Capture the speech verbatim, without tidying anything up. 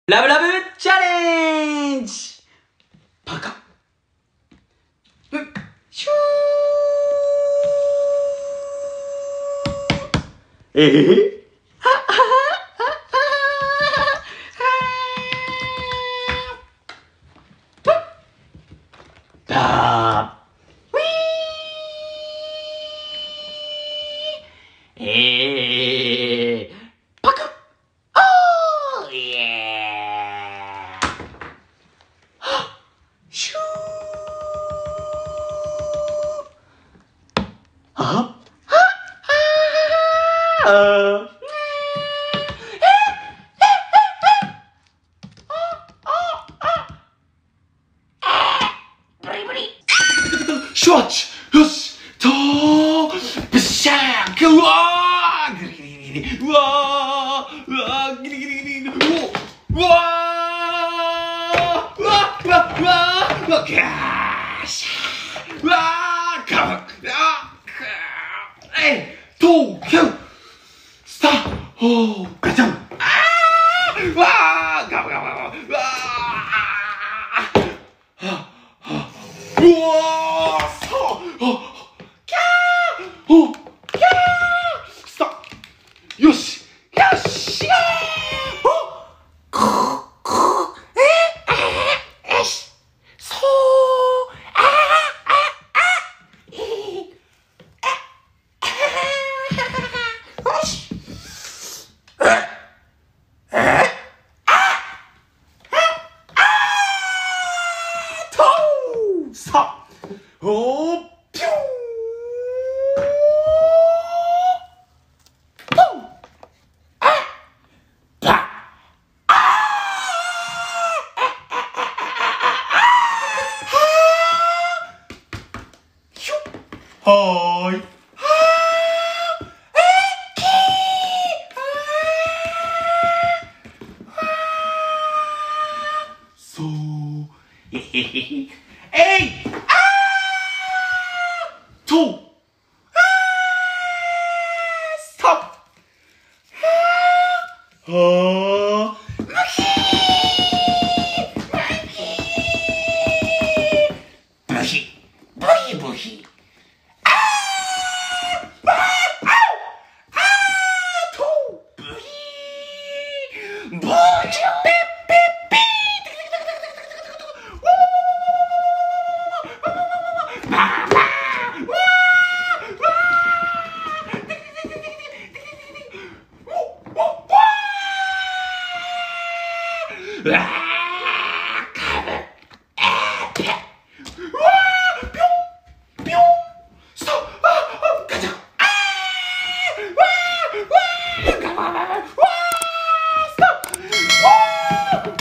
ラブラブチャレンジパカッふっシューえぇはっはっはっはっはっだーウィーえーパカッおーイエーはっシューはっはっはっシュワッチよしとーブッシャーンうわーギリギリギリギリうわーうわーギリギリギリギリうわーうわーうわーうわーうわーうわーギャーシャーうわーガバッあーえいとーキュースターホーガチャンあーうわーガバガバガバうわーはっはっうわーそうキャーおキャースターよしよしよーおくーくーえーよしそうあーあーあーえーあーよしええああとーさおーピューポンあばあひょはーいそうえへへへえいあーとあーストップはームヒーブヒブヒブヒあーあーあーとブヒブジュペッペッペうわーカブあーペッうわーピョンピョンストップああガチャあーわーわーガバガバわーストップわー